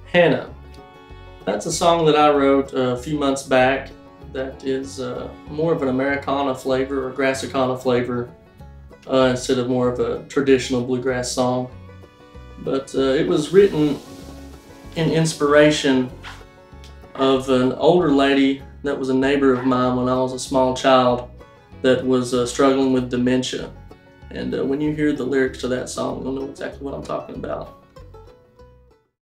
Hannah. That's a song that I wrote a few months back that is more of an Americana flavor or Grassicana flavor instead of more of a traditional bluegrass song. But it was written in inspiration of an older lady that was a neighbor of mine when I was a small child that was struggling with dementia. And when you hear the lyrics to that song, you'll know exactly what I'm talking about.